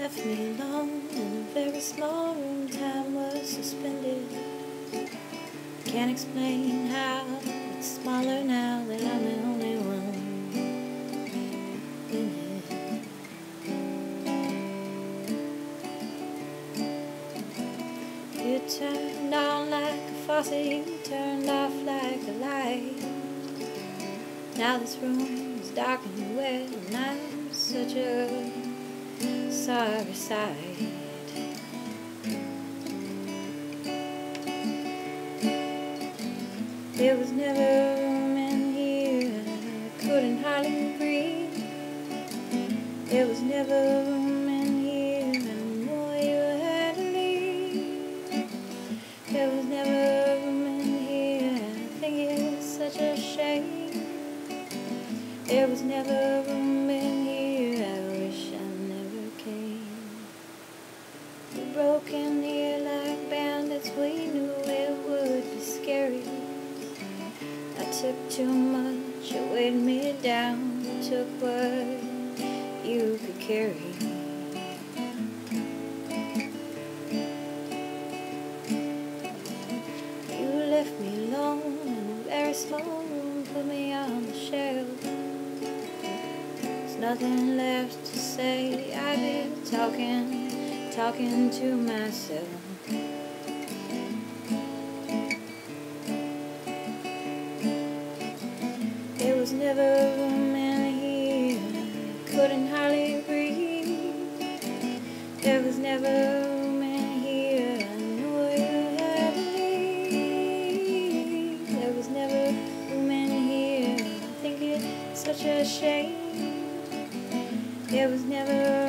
left me alone in a very small room. Time was suspended. Can't explain how it's smaller now that I'm the only one in it. You turned on like a faucet, you turned off like a light. Now this room is dark and wet, and I'm such a sorry sight. There was never room in here, I couldn't hardly breathe. There was never room in here, I know you had to leave. There was never room in here, I think it's such a shame. There was never room in here, I wish I never came. We broke in here like bandits, we knew it would be scary. I took too much, it weighed me down, took what you could carry. You left me alone in a very small room, put me on the shelf. There's nothing left to say, I've been talking to myself. There was never room in here, couldn't hardly breathe. There was never room in here, I knew you had to leave. There was never room in here, I think it's such a shame. There was never